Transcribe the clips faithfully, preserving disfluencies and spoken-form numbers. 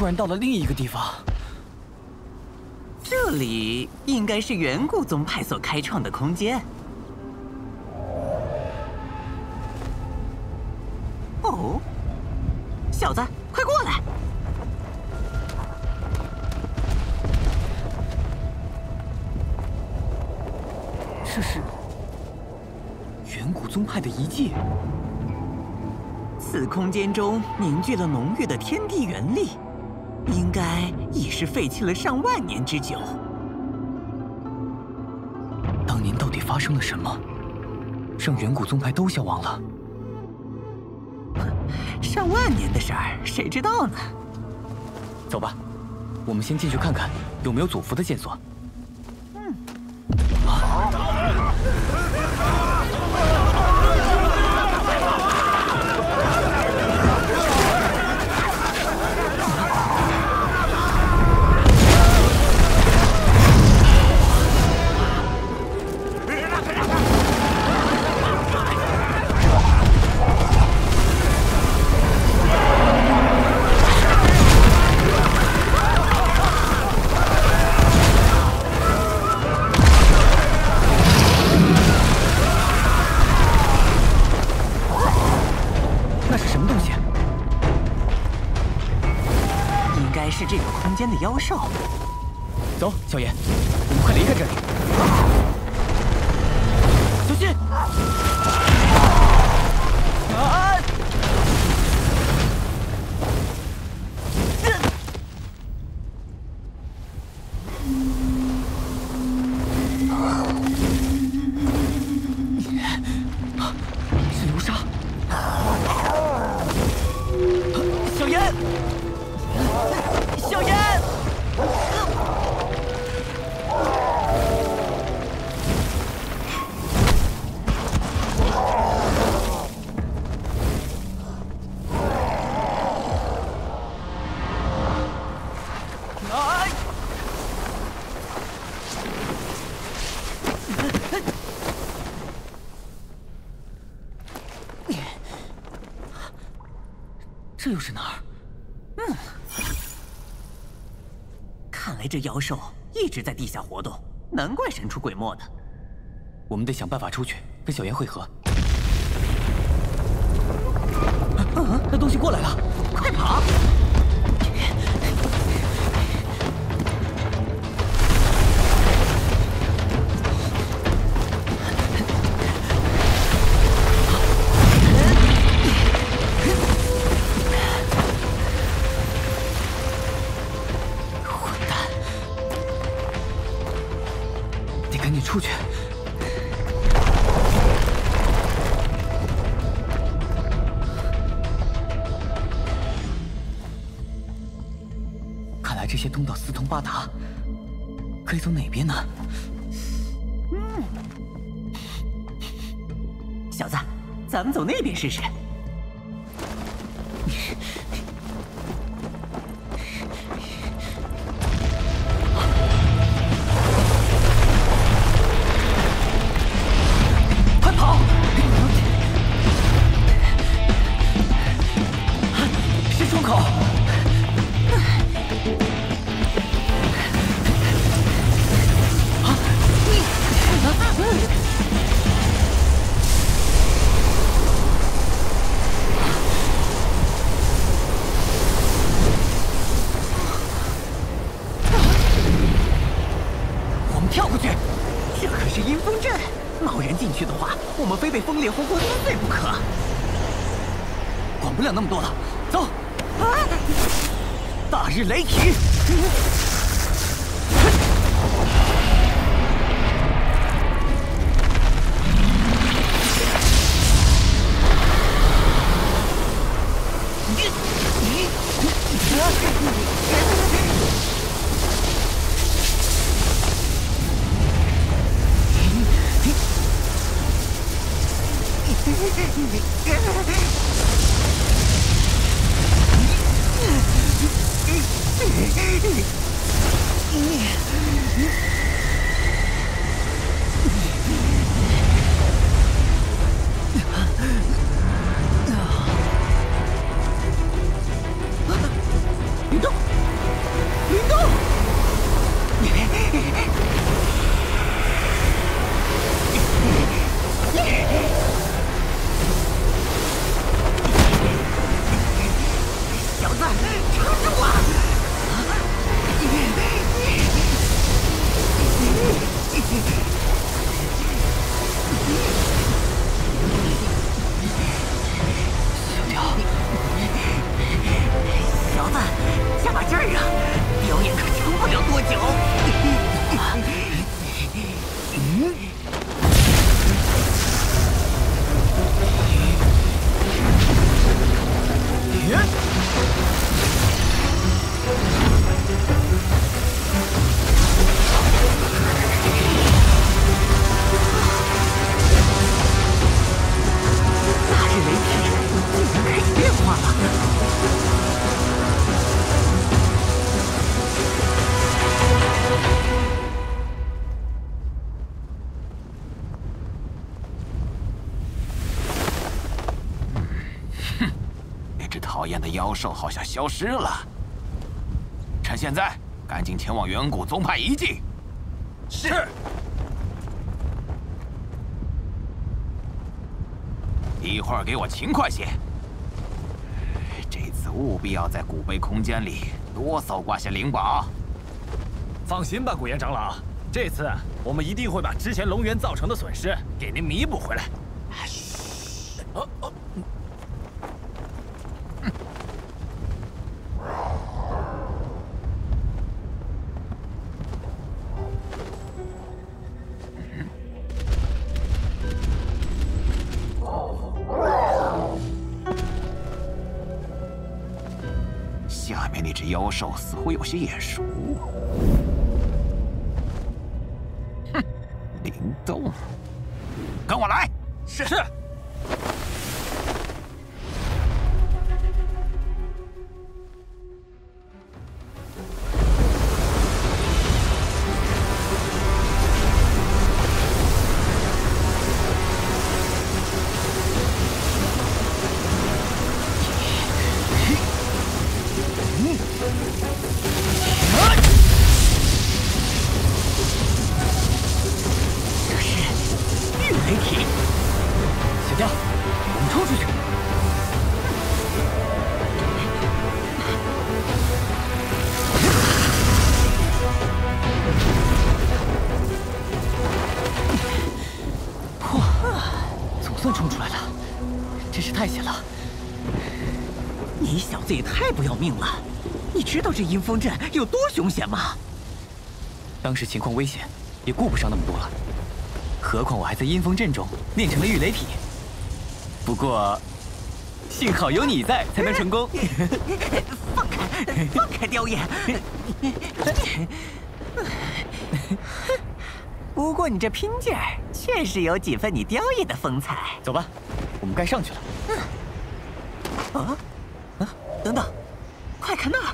突然到了另一个地方？ 这里应该是远古宗派所开创的空间。哦，小子，快过来！ 这是远古宗派的遗迹。 此空间中凝聚了浓郁的天地元力，应该已是废弃了上万年之久。 当年到底发生了什么，让远古宗派都消亡了？ 上万年的事儿，谁知道呢？ 走吧，我们先进去看看有没有祖符的线索。 嗯。 啊是这个空间的妖兽。 走，小野，我们快离开这里。小心！啊！是流沙。小野。 小燕，来！这又是哪儿？嗯。 看来这妖兽一直在地下活动，难怪神出鬼没的。 我们得想办法出去，跟小妍会合。啊！那东西过来了， 快跑！ 赶紧出去！看来这些通道四通八达，该走哪边呢？ 嗯，小子，咱们走那边试试。 跳过去！ 这可是阴风阵，贸然进去的话，我们非被风烈活活撕碎不可。 管不了那么多了，走！ 啊！ 大日雷霆！ 别动！ 妖兽好像消失了。趁现在，赶紧前往远古宗派遗迹。 是。 一会儿给我勤快些。这次务必要在古碑空间里多搜刮些灵宝。 放心吧，古岩长老，这次我们一定会把之前龙源造成的损失给您弥补回来。嘘。哦哦。 下面那只妖兽似乎有些眼熟。哼，灵动，跟我来。 是是。 算冲出来了，真是太险了！ 你小子也太不要命了！你知道这阴风阵有多凶险吗？ 当时情况危险，也顾不上那么多了。何况我还在阴风阵中练成了御雷体。不过，幸好有你在，才能成功。 放开，放开雕爷！不过你这拼劲儿确实有几分你雕爷的风采。 走吧，我们该上去了。 嗯。啊啊！等等，快看那儿！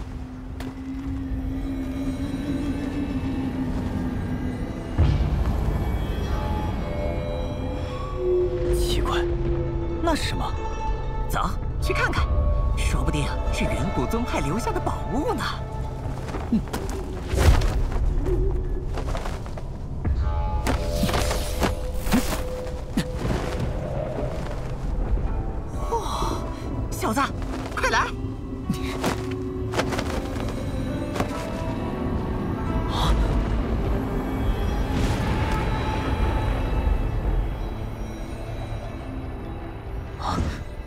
奇怪，那是什么？ 走，去看看，说不定是远古宗派留下的宝物呢。嗯。 小子，快来！啊！啊！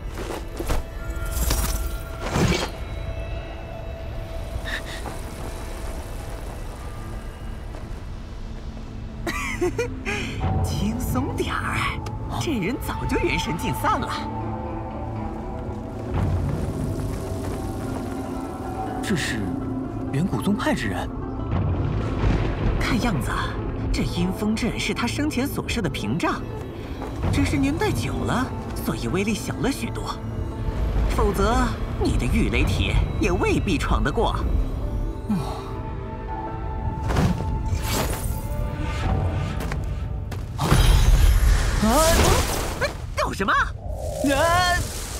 轻松点儿，这人早就元神尽散了。 这是远古宗派之人。 看样子，这阴风阵是他生前所设的屏障，只是年代久了，所以威力小了许多。否则，你的御雷体也未必闯得过。嗯。啊！搞什么？啊！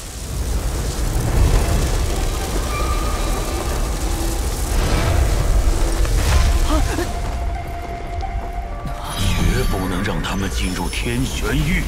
绝不能让他们进入天玄域。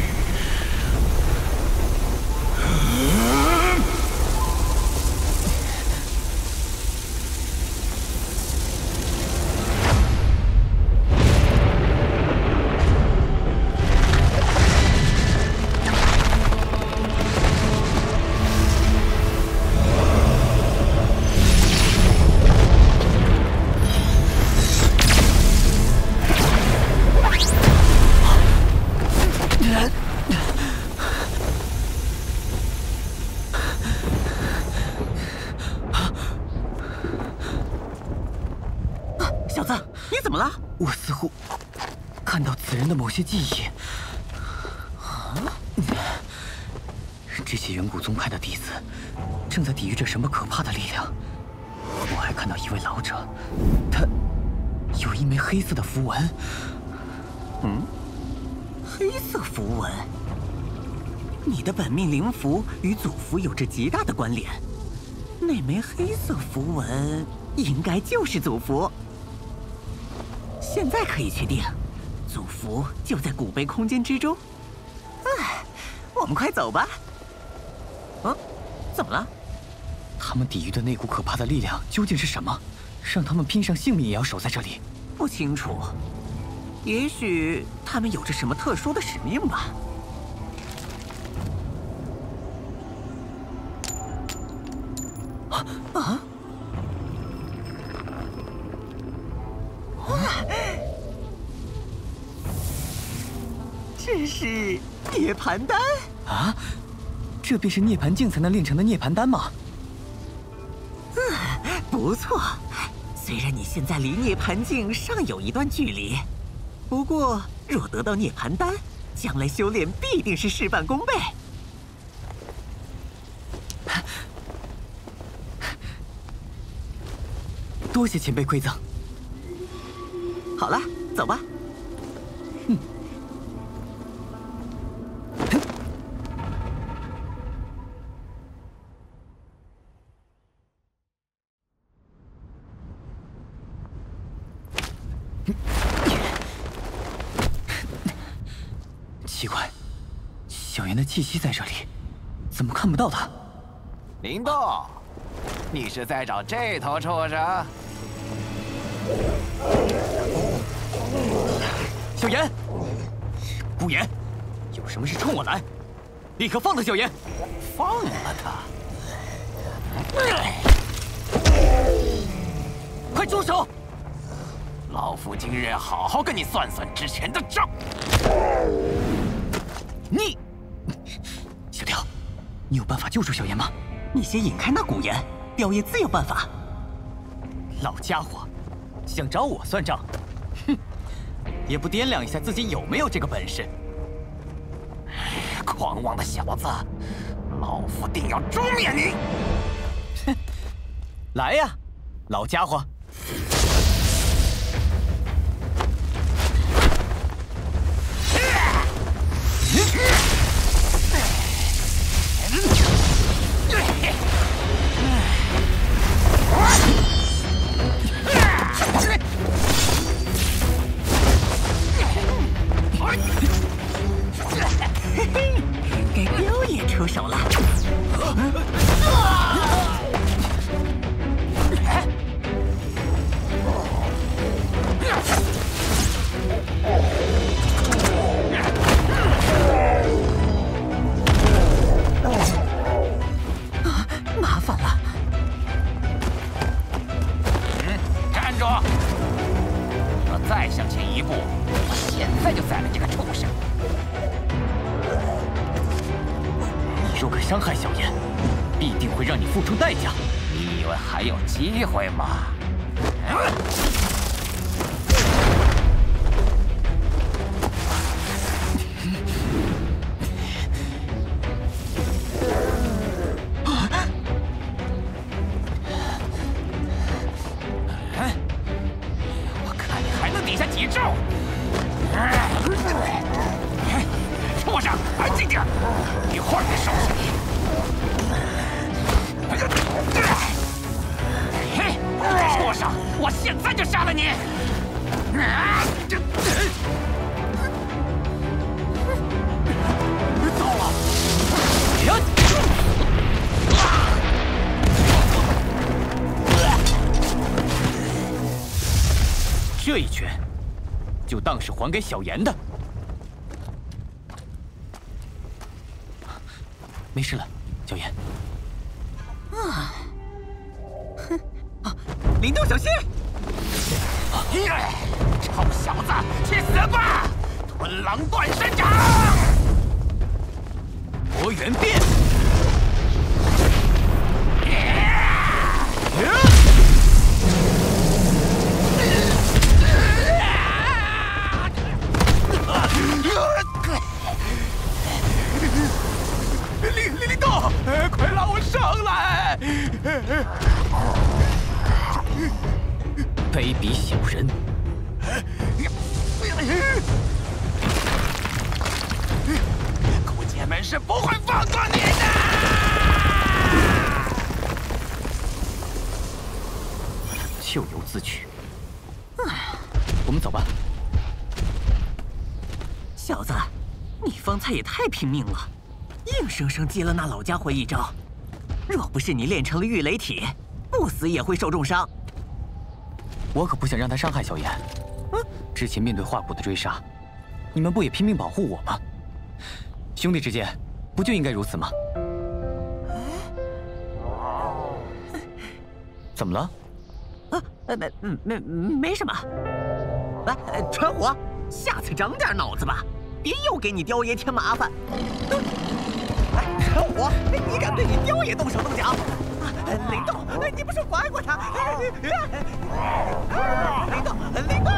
小子，你怎么了？ 我似乎看到此人的某些记忆。啊！这些远古宗派的弟子正在抵御着什么可怕的力量。我还看到一位老者，他有一枚黑色的符文。 嗯，黑色符文。你的本命灵符与祖符有着极大的关联。 那枚黑色符文应该就是祖符。现在可以确定，祖符就在古碑空间之中。哎，我们快走吧。嗯，怎么了？ 他们抵御的那股可怕的力量究竟是什么？让他们拼上性命也要守在这里？ 不清楚，也许他们有着什么特殊的使命吧。啊啊！这是涅槃丹啊！这便是涅槃境才能炼成的涅槃丹吗？ 嗯，不错。虽然你现在离涅槃境尚有一段距离，不过若得到涅槃丹，将来修炼必定是事半功倍。 多谢前辈馈赠。 好了，走吧。 嗯。奇怪，小妍的气息在这里，怎么看不到他？ 林动，你是在找这头畜生？ 小妍，顾言，有什么事冲我来，立刻放了小妍。 放了他？ 快住手！ 老夫今日好好跟你算算之前的账。 你，小雕，你有办法救出小妍吗？ 你先引开那古言，雕爷自有办法。 老家伙，想找我算账？哼，也不掂量一下自己有没有这个本事。 狂妄的小子，老夫定要诛灭你！ 哼，来呀，老家伙！ 该雕爷出手了。麻烦了。 嗯，站住！若再向前一步，我现在就宰了这个畜生！ 你若敢伤害小妍，必定会让你付出代价。 你以为还有机会吗？我看你还能抵下几招！畜生，安静点，一会儿再收拾你。嘿，畜生，我现在就杀了你！糟了！ 这一拳，就当是还给小妍的。没事了，小妍。 啊！哼！啊！林动，小心！ 臭小子，去死吧！吞狼断身掌！ 魔元变！ 林林林动，快让我上来！ 卑鄙小人！ 顾家们是不会放过你的！ 咎由自取。唉，我们走吧。 小子，你方才也太拼命了，硬生生接了那老家伙一招。若不是你练成了御雷体，不死也会受重伤。 我可不想让他伤害小妍。嗯，之前面对化骨的追杀，你们不也拼命保护我吗？兄弟之间，不就应该如此吗？怎么了？ 啊，没没没什么。来，传火，下次长点脑子吧，别又给你雕爷添麻烦。哎，传火，你敢对你雕爷动手动脚？雷动，你不是管管他？雷动，雷动。